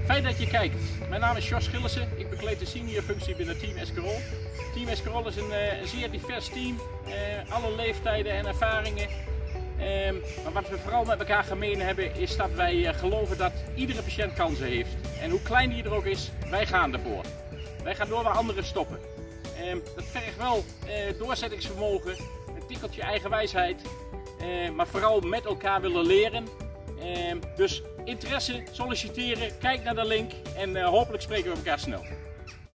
Fijn dat je kijkt. Mijn naam is Jos Gillissen. Ik bekleed de senior functie binnen Team Escarol. Team Escarol is een zeer divers team. Alle leeftijden en ervaringen. Maar wat we vooral met elkaar gemeen hebben is dat wij geloven dat iedere patiënt kansen heeft. En hoe klein die er ook is, wij gaan ervoor. Wij gaan door waar anderen stoppen. Dat vergt wel doorzettingsvermogen, een tikkeltje eigenwijsheid, maar vooral met elkaar willen leren. Dus interesse, solliciteren, kijk naar de link en hopelijk spreken we elkaar snel.